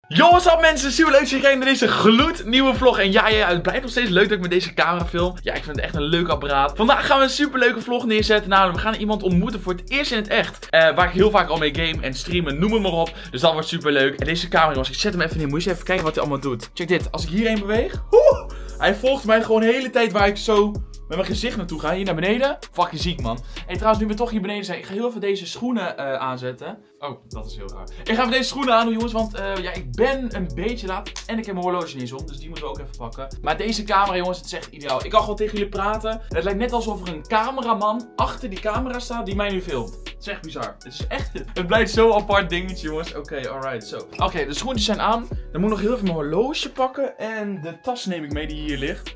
Yo, what's up mensen, super leuk dat je kijkt naar deze gloednieuwe vlog. En ja, het blijft nog steeds leuk dat ik met deze camera film. Ja, ik vind het echt een leuk apparaat. Vandaag gaan we een super leuke vlog neerzetten. Nou, we gaan iemand ontmoeten voor het eerst in het echt. Waar ik heel vaak al mee game en streamen, noem het maar op. Dus dat wordt super leuk. En deze camera, jongens, ik zet hem even neer. Moet je even kijken wat hij allemaal doet. Check dit, als ik hierheen beweeg. Hij volgt mij gewoon de hele tijd waar ik zo met mijn gezicht naartoe ga. Hier naar beneden. Fucking ziek, man. En trouwens, nu we toch hier beneden zijn. Ik ga heel even deze schoenen aanzetten. Oh, dat is heel raar. Ik ga even deze schoenen aan doen, jongens. Want ja, ik ben een beetje laat. En ik heb mijn horloge niet eens om. Dus die moeten we ook even pakken. Maar deze camera, jongens, het is echt ideaal. Ik kan gewoon tegen jullie praten. Het lijkt net alsof er een cameraman achter die camera staat die mij nu filmt. Het is echt bizar. Het is echt... Het blijft zo'n apart dingetje, jongens. Oké, alright, zo. Oké, de schoentjes zijn aan. Dan moet ik nog heel even mijn horloge pakken. En de tas neem ik mee die hier ligt.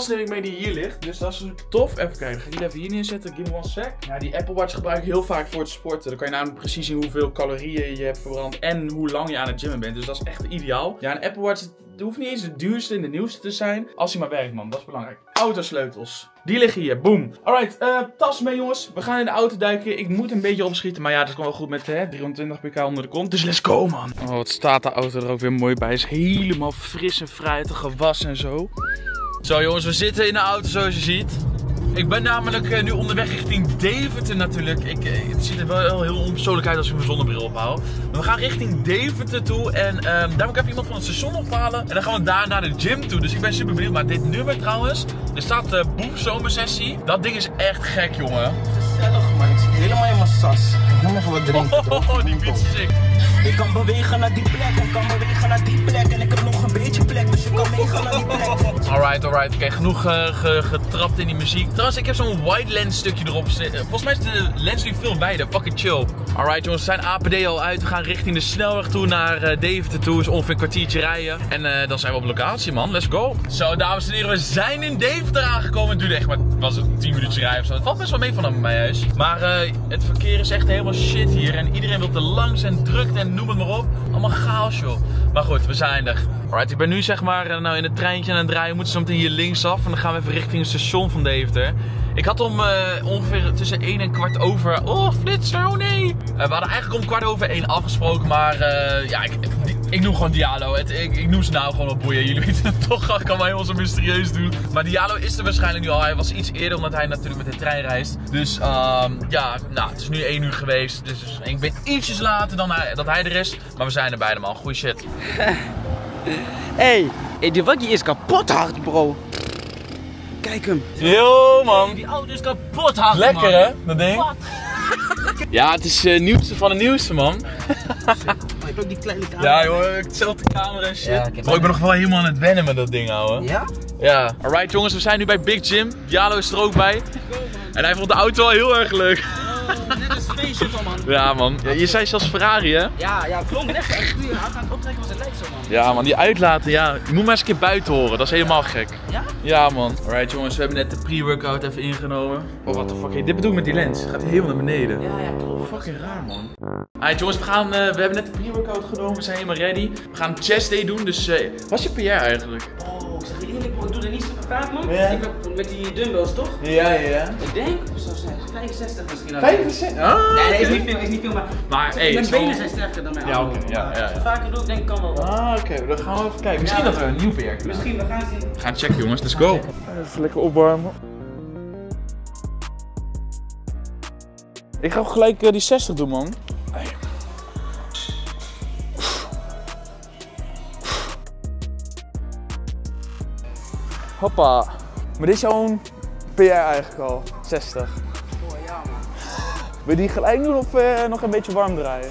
Dus dat is tof. Even kijken. Ga ik die even hier neerzetten. Give me one sec. Ja, die Apple Watch gebruik ik heel vaak voor het sporten. Dan kan je namelijk precies zien hoeveel calorieën je hebt verbrand. En hoe lang je aan het gymmen bent. Dus dat is echt ideaal. Ja, een Apple Watch... Het hoeft niet eens de duurste en de nieuwste te zijn. Als hij maar werkt, man. Dat is belangrijk. Autosleutels. Die liggen hier. Boom. Alright. Tas mee, jongens. We gaan in de auto duiken. Ik moet een beetje opschieten. Maar ja, dat komt wel goed met 320 pk onder de kont. Dus let's go, man. Oh, wat staat de auto er ook weer mooi bij. Is helemaal fris en fruitig gewassen en zo. Zo, jongens. We zitten in de auto, zoals je ziet. Ik ben namelijk nu onderweg richting Deventer natuurlijk. Het ziet er wel heel onpersoonlijk uit als ik mijn zonnebril ophoud. Maar we gaan richting Deventer toe. En daar moet ik even iemand van het station ophalen. En dan gaan we daar naar de gym toe. Dus ik ben super benieuwd. Maar dit nummer trouwens. Er staat Boef zomersessie. Dat ding is echt gek, jongen. Gezellig, man. Ik zit helemaal in mijn sas. Ik moet even wat drinken. Die beat is sick. Ik kan bewegen naar die plek en kan bewegen naar die plek. En ik heb nog een beetje plek, dus je kan meegaan naar die plek. Alright. Oké, genoeg getrapt in die muziek. Trouwens, ik heb zo'n wide lens stukje erop zitten. Volgens mij is de lens nu veel wijder. Fucking chill. Alright, jongens, we zijn APD al uit. We gaan richting de snelweg toe naar Deventer toe. Is ongeveer een kwartiertje rijden. En dan zijn we op locatie, man. Let's go. Zo, dames en heren, we zijn in Deventer aangekomen. Het duurde echt maar, was het 10 minuutjes rijden of zo. Het valt best wel mee vanaf mijn huis. Maar het verkeer is echt helemaal shit hier. En iedereen wil te langs en drukt en noem het maar op. Allemaal chaos, joh. Maar goed, we zijn er. Alright, ik ben nu zeg maar nou in het treintje aan het draaien. We moeten zo meteen hier linksaf. En dan gaan we even richting het station van Deventer. Ik had om ongeveer tussen 1 en kwart over... Oh, flitser, oh nee! We hadden eigenlijk om kwart over 1 afgesproken, maar ja, ik noem gewoon Diallo. Ik noem ze nou gewoon op boeien. Jullie weten het toch, ik kan mij helemaal zo mysterieus doen. Maar Diallo is er waarschijnlijk nu al. Hij was iets eerder, omdat hij natuurlijk met de trein reist. Dus ja, nou, het is nu 1 uur geweest. Dus ik ben ietsjes later dan dat hij er is. Maar we zijn er beide, man. Goeie shit. Hey, die waggie is kapot hard, bro. Kijk hem. Yo, man. Die auto is kapot hard, Lekker, man. hè, dat ding? Wat? Ja, het is nieuwste van de nieuwste, man. Je hebt ook die kleine camera. Ja, joh, hetzelfde camera en shit. Ja, Ik ben nog wel helemaal aan het wennen met dat ding, ouwe. Ja? Ja. Alright, jongens, we zijn nu bij Big Jim. Diallo is er ook bij. En hij vond de auto wel heel erg leuk. Oh, dit is spaceship, man. Ja, man. Ja, je zei zelfs Ferrari, hè? Ja, klopt. Echt puur. Hij gaat optrekken als het lijkt zo, man. Ja, man, die uitlaten, ja. Je moet maar eens een keer buiten horen, dat is helemaal gek. Ja? Ja, man. Alright, jongens, we hebben net de pre-workout even ingenomen. Oh, what the fuck. Hey, dit bedoel ik met die lens. Gaat helemaal naar beneden. Ja, klopt. Fucking raar, man. Alright, jongens, we hebben net de pre-workout genomen. We zijn helemaal ready. We gaan chest day doen, dus wat is je PR eigenlijk? Oh, ik zeg je eerlijk, ik doe er niet super vaak, man. Ja. Ik heb met die dumbbells, toch? Ja. Ik denk, zo zijn 65 misschien. 65? Ah, Nee, is niet veel, maar hey, mijn zo... benen zijn sterker dan mijn Ja, armen. oké, ja. Als ik vaker doe, denk ik kan wel wat. Ah, oké, dan gaan we even kijken. Misschien dat we een nieuw PR kunnen. Misschien, we gaan zien. We gaan checken, jongens. Let's go. Even lekker opwarmen. Ik ga gelijk die 60 doen, man. Hoppa. Maar dit is jouw PR eigenlijk al. 60. Oh ja, man. Wil je die gelijk doen of nog een beetje warm draaien?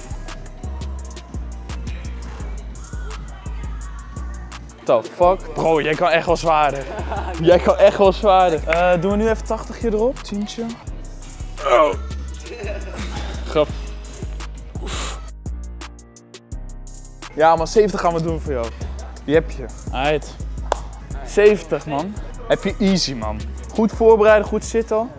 What the fuck? Bro, jij kan echt wel zwaarder. Jij kan echt wel zwaarder. Doen we nu even 80 erop? 10. Oh. Grap. Ja, maar 70 gaan we doen voor jou. Die heb je. Alright. 70, man. Heb je easy, man. Goed voorbereiden, goed zitten al.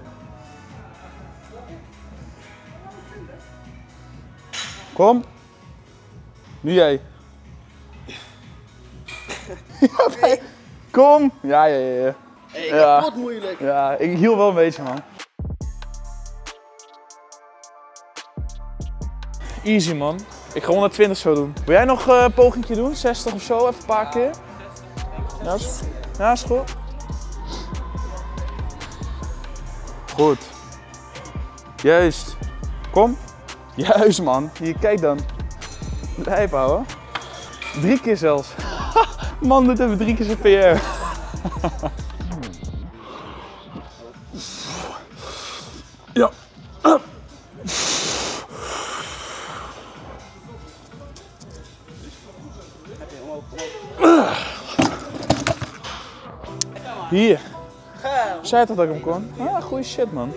Kom. Nu jij. Kom. Ja. Hey, kapot moeilijk. Ja, ik hiel wel een beetje, man. Easy, man. Ik ga 120 zo doen. Wil jij nog een pogingje doen? 60 of zo? Even een paar keer? Ja, is goed. Goed. Juist. Kom. Juist, man. Hier, kijk dan. Lijp, ouwe. 3 keer zelfs. Man doet even 3 keer zijn PR. Ja. Hier. Zei toch dat ik hem kon? Ah, goeie shit, man.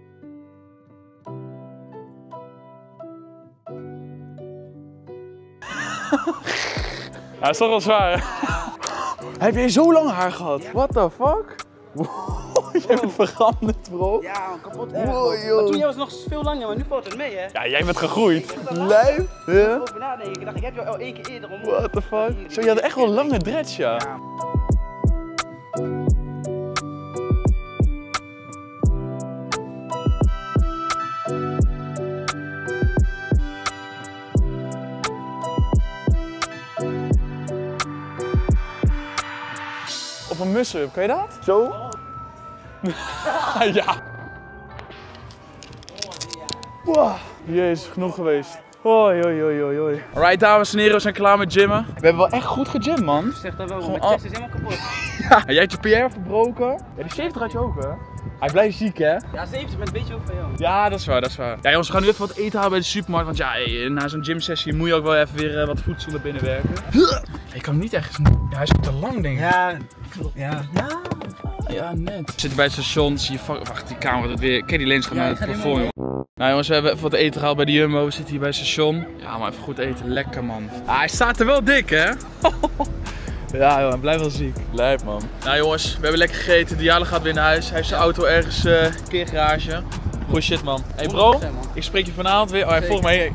Ja, is toch wel zwaar, hè? Heb jij zo lang haar gehad? What the fuck? Wow, jij bent veranderd, bro. Ja, kapot erg. Wow, Maar toen jij was nog veel langer, maar nu valt het mee, hè? Ja, jij bent gegroeid. Lijf? Ja? Over nadenken. Ik dacht, ik heb jou al 1 keer eerder ontmoet. What the fuck? Zo, je had echt wel lange dreads, ja. Of een muss-up, kan je dat? Zo? Ja. Wow. Jezus, genoeg geweest. Hoi, hoi, hoi, hoi, hoi. Alright, dames en heren, we zijn klaar met gymmen. We hebben wel echt goed gegymd, man. Zeg dat wel, Gewoon mijn chest is helemaal kapot. Ja, jij hebt je PR verbroken. Ja, die 70 had je ook, hè? Hij blijft ziek, hè? Ja, 70 met een beetje over van jou. Ja, dat is waar, dat is waar. Ja, jongens, we gaan nu even wat eten halen bij de supermarkt. Want ja, na zo'n gymsessie moet je ook wel even weer wat voedsel naar binnen werken. Ik kan hem niet echt... Ja, hij is ook te lang, denk ik. Ja, klopt. Ja. Ja, net. We zitten bij het station, zie je... Wacht, die camera dat weer... Kijk, die lens gaat naar het plafond, jongen. Nou jongens, we hebben even wat eten gehaald bij de Jumbo. We zitten hier bij het station. Ja, maar even goed eten. Lekker, man. Ah, hij staat er wel dik, hè? Ja, joh, hij blijft wel ziek. Lijp, man. Nou jongens, we hebben lekker gegeten. Diale gaat weer naar huis. Hij heeft zijn auto ergens parkeergarage. Goeie shit, man. Hey bro, ik spreek je vanavond weer. Oh, hij volgt mij.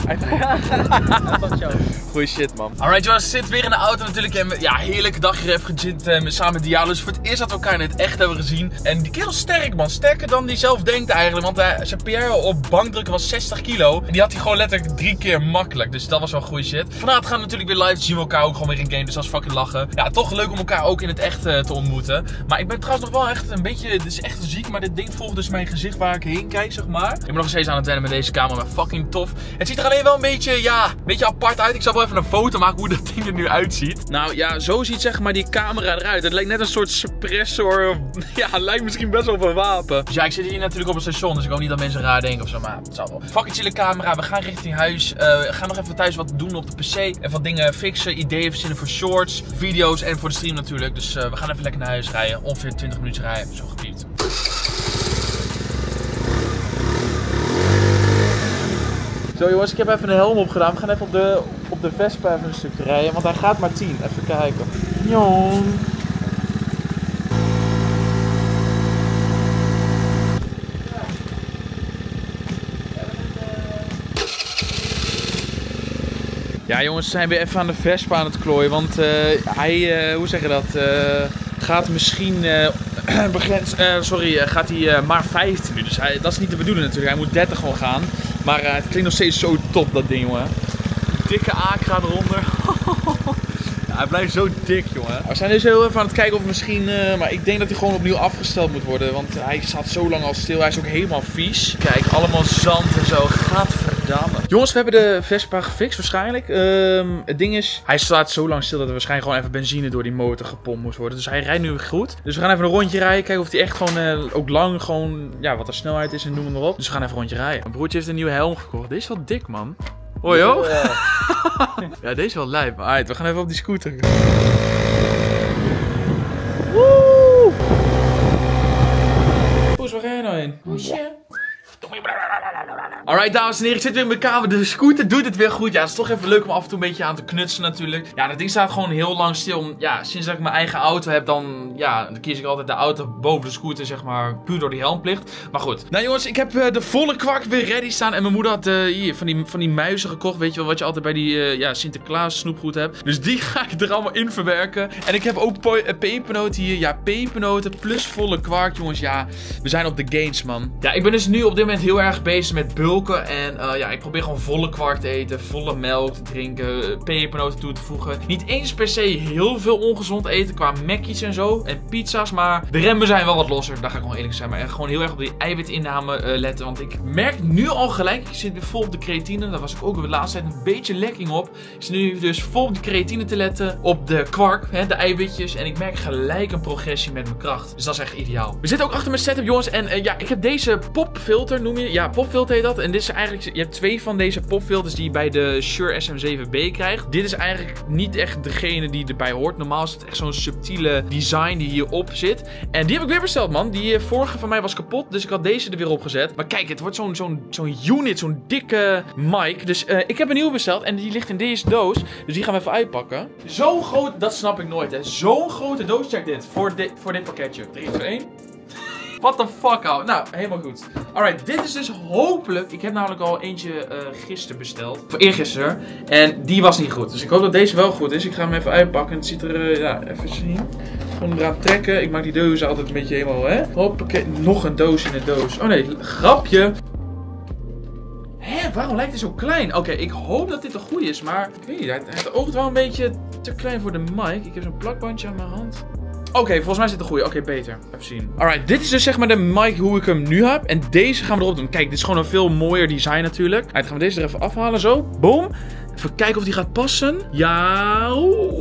Goeie shit, man. Alright jongens, we zitten weer in de auto natuurlijk. En ja, heerlijke dag hier even gegymd samen met Diale. Dus voor het eerst dat we elkaar in het echt hebben gezien. En die kerel is sterk, man. Sterker dan hij zelf denkt eigenlijk. Want zijn PR op bankdrukken was 60 kilo. En die had hij gewoon letterlijk 3 keer makkelijk. Dus dat was wel goeie shit. Vanavond gaan we natuurlijk weer live. Zien we elkaar ook gewoon weer in game. Dus dat is fucking lachen. Ja, toch leuk om elkaar ook in het echt te ontmoeten. Maar ik ben trouwens nog wel echt een beetje... Dit is echt ziek, maar dit ding volgt dus mijn gezicht waar ik heen kijk, zeg maar. Ik ben nog steeds aan het wennen met deze camera, maar fucking tof. Het ziet er alleen wel een beetje, ja, een beetje apart uit. Ik zal wel even een foto maken hoe dat ding er nu uitziet. Nou ja, zo ziet zeg maar die camera eruit. Het lijkt net een soort suppressor. Ja, het lijkt misschien best wel op een wapen. Dus ja, ik zit hier natuurlijk op een station, dus ik hoop niet dat mensen raar denken of zo, maar het zal wel. Fucking chille camera, we gaan richting huis. We gaan nog even thuis wat doen op de PC. En wat dingen fixen, ideeën verzinnen voor shorts, video's en voor de stream natuurlijk. Dus we gaan even lekker naar huis rijden. Ongeveer 20 minuten rijden, zo gepiept. Zo jongens, ik heb even een helm opgedaan. We gaan even op de Vespa even een stukje rijden, want hij gaat maar 10. Even kijken. Jong. Ja jongens, we zijn weer even aan de Vespa aan het klooien, want hij, hoe zeg je dat, gaat misschien... gaat hij maar 15 nu. Dus dat is niet de bedoeling natuurlijk. Hij moet 30 gewoon gaan. Maar het klinkt nog steeds zo top, dat ding, jongen. Dikke Acra eronder. Ja, hij blijft zo dik, jongen. We zijn dus heel even aan het kijken of misschien... maar ik denk dat hij gewoon opnieuw afgesteld moet worden. Want hij staat zo lang al stil. Hij is ook helemaal vies. Kijk, allemaal zand en zo. Gadverdamme. Jongens, we hebben de Vespa gefixt waarschijnlijk. Het ding is, hij staat zo lang stil dat er waarschijnlijk gewoon even benzine door die motor gepompt moest worden. Dus hij rijdt nu goed. Dus we gaan even een rondje rijden. Kijken of hij echt gewoon ook lang gewoon, ja, wat de snelheid is en noem maar op. Dus we gaan even een rondje rijden. Mijn broertje heeft een nieuwe helm gekocht. Deze is wel dik, man. Hoi, joh. Ja, deze is wel lijp. Maar alright, we gaan even op die scooter. Woe! Poes, waar ga je nou heen? Poesje. Alright, dames en heren, ik zit weer in mijn kamer. De scooter doet het weer goed. Ja, het is toch even leuk om af en toe een beetje aan te knutselen natuurlijk. Ja, dat ding staat gewoon heel lang stil. Ja, sinds dat ik mijn eigen auto heb, dan kies ik altijd de auto boven de scooter, zeg maar. Puur door die helmplicht. Maar goed. Nou jongens, ik heb de volle kwak weer ready staan. En mijn moeder had hier van die muizen gekocht. Weet je wel, wat je altijd bij die Sinterklaas snoepgoed hebt. Dus die ga ik er allemaal in verwerken. En ik heb ook pepernoten hier. Ja, pepernoten plus volle kwark, jongens. Ja, we zijn op de gains, man. Ja, ik ben dus nu op dit moment heel erg bezig met bulk. koken. En ja, ik probeer gewoon volle kwark te eten. Volle melk te drinken. Pepernoten toe te voegen. Niet eens per se heel veel ongezond eten qua Mackies en zo. En pizza's. Maar de remmen zijn wel wat losser. Daar ga ik gewoon eerlijk zijn. Maar echt gewoon heel erg op die eiwitinname letten. Want ik merk nu al gelijk. Ik zit weer vol op de creatine. Daar was ik ook de laatste tijd een beetje lekking op. Ik zit nu dus vol op de creatine te letten. Op de kwark. Hè, de eiwitjes. En ik merk gelijk een progressie met mijn kracht. Dus dat is echt ideaal. We zitten ook achter mijn setup, jongens. En ja, ik heb deze popfilter, noem je. Ja, popfilter heet dat. En dit is eigenlijk. Je hebt 2 van deze popfilters die je bij de Shure SM7B krijgt. Dit is eigenlijk niet echt degene die erbij hoort. Normaal is het echt zo'n subtiele design die hierop zit. En die heb ik weer besteld, man. Die vorige van mij was kapot. Dus ik had deze er weer op gezet. Maar kijk, het wordt zo'n unit. Zo'n dikke mic. Dus ik heb een nieuwe besteld. En die ligt in deze doos. Dus die gaan we even uitpakken. Zo groot, dat snap ik nooit, hè. Zo'n grote doos, check dit. Voor dit pakketje. 3, 2, 1. What the fuck, ouwe. Nou, helemaal goed. Alright, dit is dus hopelijk. Ik heb namelijk al eentje gisteren besteld. Of eergisteren. En die was niet goed. Dus ik hoop dat deze wel goed is. Ik ga hem even uitpakken. Het ziet er, ja, even zien. Gewoon eraan trekken. Ik maak die doos altijd een beetje helemaal, hè. Hoppakee. Nog een doos in de doos. Oh nee, grapje. Hé, waarom lijkt hij zo klein? Oké, ik hoop dat dit een goede is. Maar ik weet niet, het oogt wel een beetje te klein voor de mic. Ik heb zo'n plakbandje aan mijn hand. Oké, volgens mij is dit een goeie. Oké, beter. Even zien. Alright, dit is dus zeg maar de mic hoe ik hem nu heb. En deze gaan we erop doen. Kijk, dit is gewoon een veel mooier design natuurlijk. Alright, gaan we deze er even afhalen zo. Boom. Even kijken of die gaat passen. Ja,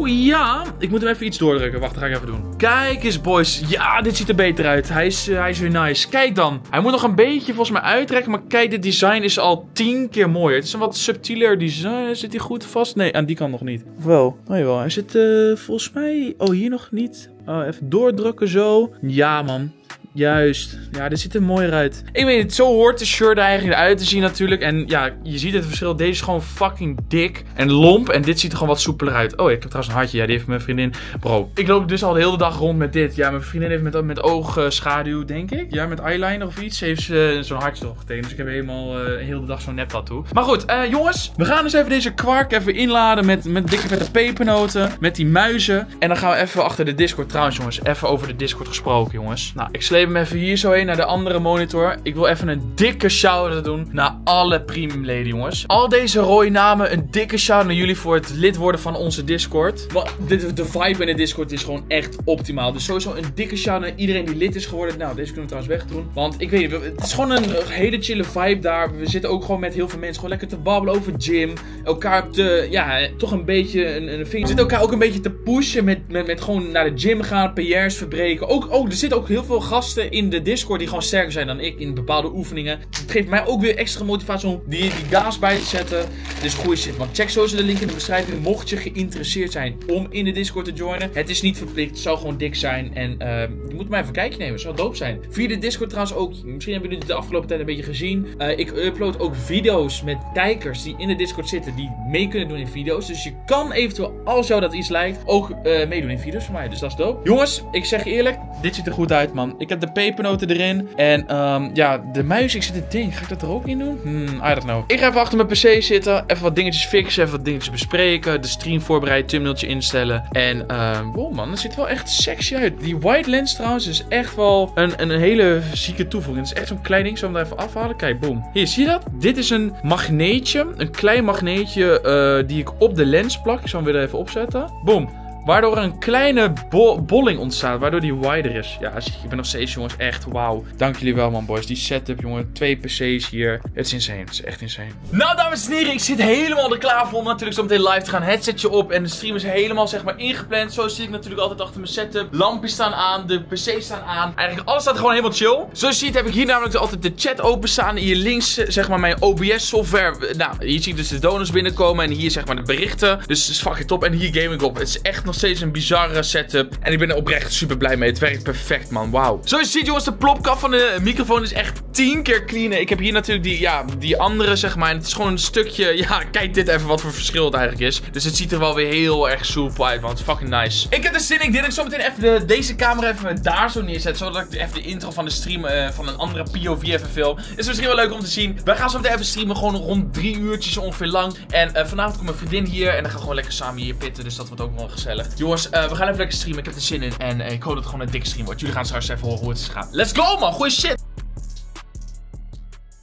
ja. Ik moet hem even iets doordrukken. Wacht, dat ga ik even doen. Kijk eens, boys. Ja, dit ziet er beter uit. Hij is weer nice. Kijk dan. Hij moet nog een beetje volgens mij uittrekken. Maar kijk, dit design is al 10 keer mooier. Het is een wat subtieler design. Zit hij goed vast? Nee, aan die kant nog niet. Of wel? Oh jawel. Hij zit volgens mij... Oh, hier nog niet. Oh, even doordrukken zo. Ja, man. Juist. Ja, dit ziet er mooier uit. Ik weet niet, zo hoort de shirt eigenlijk uit te zien natuurlijk. En ja, je ziet het verschil. Deze is gewoon fucking dik en lomp. En dit ziet er gewoon wat soepeler uit. Oh, ik heb trouwens een hartje. Ja, die heeft mijn vriendin. Bro, ik loop dus al de hele dag rond met dit. Ja, mijn vriendin heeft met oogschaduw, denk ik. Ja, met eyeliner of iets. Heeft ze zo'n hartje erop getekend. Dus ik heb helemaal de hele dag zo'n nep tattoo. Maar goed, jongens. We gaan dus even deze kwark even inladen met dikke vette pepernoten. Met die muizen. En dan gaan we even achter de Discord. Trouwens, jongens, even over de Discord gesproken, jongens. Nou, ik sleep hem even hier zo heen naar de andere monitor. Ik wil even een dikke shout-out doen naar alle premium leden, jongens. Al deze rode namen, een dikke shout-out naar jullie voor het lid worden van onze Discord. De vibe in de Discord is gewoon echt optimaal. Dus sowieso een dikke shout-out naar iedereen die lid is geworden. Nou, deze kunnen we trouwens wegdoen. Want ik weet niet, het is gewoon een hele chille vibe daar. We zitten ook gewoon met heel veel mensen gewoon lekker te babbelen over gym. Elkaar te, ja, toch een beetje een vinger. We zitten elkaar ook een beetje te pushen met gewoon naar de gym gaan, PR's verbreken. Er zitten ook heel veel gasten in de Discord die gewoon sterker zijn dan ik in bepaalde oefeningen. Het geeft mij ook weer extra motivatie om die gaas bij te zetten. Dus goeie shit, man. Check sowieso de link in de beschrijving mocht je geïnteresseerd zijn om in de Discord te joinen. Het is niet verplicht, het zou gewoon dik zijn. En je moet maar even een kijkje nemen, het zou dope zijn. Via de Discord trouwens ook, misschien hebben jullie het de afgelopen tijd een beetje gezien. Ik upload ook video's met kijkers die in de Discord zitten, die mee kunnen doen in video's. Dus je kan eventueel, als jou dat iets lijkt, ook meedoen in video's van mij. Dus dat is dope. Jongens, ik zeg je eerlijk, dit ziet er goed uit, man. Ik heb de pepernoten erin. En ja, de muis, ik zit te denken. Ga ik dat er ook in doen? I don't know. Ik ga even achter mijn PC zitten. Even wat dingetjes fixen. Even wat dingetjes bespreken. De stream voorbereiden. Thumbnailtje instellen. En wow man, dat ziet er wel echt sexy uit. Die white lens trouwens is echt wel een hele zieke toevoeging. Het is echt zo'n klein ding. Zal ik hem er even afhalen? Kijk, boom. Hier, zie je dat? Dit is een magneetje. Een klein magneetje die ik op de lens plak. Ik zal hem weer even opzetten. Boom. Waardoor er een kleine bolling ontstaat. Waardoor die wider is. Ja, ik ben nog steeds, jongens, echt wauw. Dank jullie wel, man, boys. Die setup, jongen. 2 PC's hier. Het is insane. Het is echt insane. Nou, dames en heren. Ik zit helemaal er klaar voor om natuurlijk zo meteen live te gaan. Headsetje op. En de stream is helemaal, zeg maar, ingepland. Zo zit ik natuurlijk altijd achter mijn setup. Lampjes staan aan. De PC's staan aan. Eigenlijk alles staat gewoon helemaal chill. Zoals je ziet heb ik hier namelijk altijd de chat openstaan. Hier links, zeg maar, mijn OBS software. Nou, hier zie ik dus de donors binnenkomen. En hier, zeg maar, de berichten. Dus het is fucking top. En hier game ik op. Het is echt nog steeds een bizarre setup. En ik ben er oprecht super blij mee. Het werkt perfect, man. Wauw. Zoals je ziet, jongens, de plopkap van de microfoon is echt 10 keer cleaner. Ik heb hier natuurlijk die andere, zeg maar. En het is gewoon een stukje. Ja, kijk dit even wat voor verschil het eigenlijk is. Dus het ziet er wel weer heel erg soepel uit, man. Het is fucking nice. Ik heb er zin in. Ik denk dat ik zo meteen even deze camera even daar zo neerzet. Zodat ik even de intro van de stream van een andere POV even film. Is misschien wel leuk om te zien. Wij gaan zo meteen even streamen. Gewoon rond 3 uurtjes ongeveer lang. En vanavond komt mijn vriendin hier. En dan gaan we gewoon lekker samen hier pitten. Dus dat wordt ook wel gezellig. Jongens, we gaan even lekker streamen. Ik heb er zin in. En ik hoop dat het gewoon een dikke stream wordt. Jullie gaan straks even horen hoe het is gegaan. Let's go, man. Goeie shit.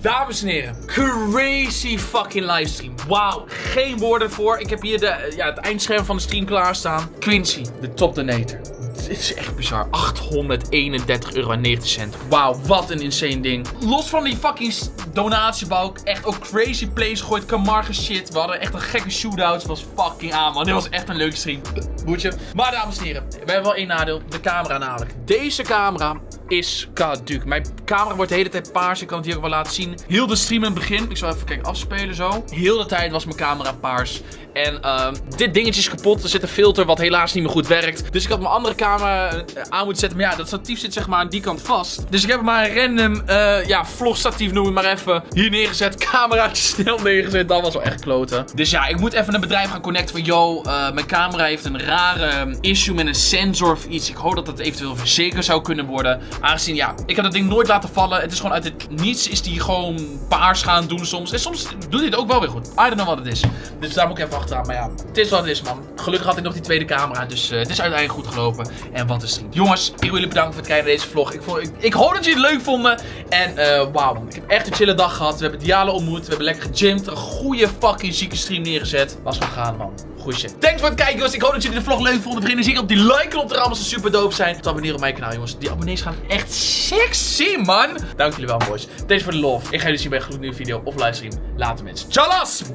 Dames en heren, crazy fucking livestream. Wauw, geen woorden voor. Ik heb hier het eindscherm van de stream klaarstaan. Quincy, de top donator. Dit is echt bizar. €831,90. Wauw, wat een insane ding. Los van die fucking donatiebalk. Echt ook crazy plays gegooid. Kamarge shit. We hadden echt een gekke shootout. Het was fucking aan, man. Dit was echt een leuke stream. Boetje. Maar dames en heren, we hebben wel één nadeel. De camera namelijk. Deze camera is caduc. Mijn camera wordt de hele tijd paars. Ik kan het hier ook wel laten zien. Heel de stream in het begin. Ik zal even kijken afspelen zo. Heel de tijd was mijn camera paars. En dit dingetje is kapot. Er zit een filter wat helaas niet meer goed werkt. Dus ik had mijn andere camera aan moeten zetten. Maar ja, dat statief zit zeg maar aan die kant vast. Dus ik heb maar een random vlogstatief, noem ik maar even, hier neergezet. Cameraatje snel neergezet. Dat was wel echt kloten. Dus ja, ik moet even een bedrijf gaan connecten van yo, mijn camera heeft een rare issue met een sensor of iets. Ik hoop dat dat eventueel verzekerd zou kunnen worden. Aangezien ja, ik heb dat ding nooit laten vallen. Het is gewoon uit het niets is die gewoon paars gaan doen soms. En soms doet hij het ook wel weer goed. I don't know wat het is. Dus daar moet ik even achteraan. Maar ja, het is wat het is, man. Gelukkig had ik nog die tweede camera. Dus het is uiteindelijk goed gelopen. En wat een stream. Jongens, ik wil jullie bedanken voor het kijken naar deze vlog. Ik hoop dat jullie het leuk vonden. En wauw, man. Ik heb echt een chille dag gehad. We hebben Diale ontmoet. We hebben lekker gegymd. Een goede fucking zieke stream neergezet. Was wel gaan, man. Goeie shit. Thanks voor het kijken, jongens. Ik hoop dat jullie de vlog leuk vonden. Vergeet niet zeker op die like-knop te rammen. Ze super dope zijn. Te abonneren op mijn kanaal, jongens. Die abonnees gaan echt sexy, man. Dank jullie wel, boys. Thanks voor de love. Ik ga jullie zien bij een gloednieuwe video of livestream. Later, mensen. Tjallas!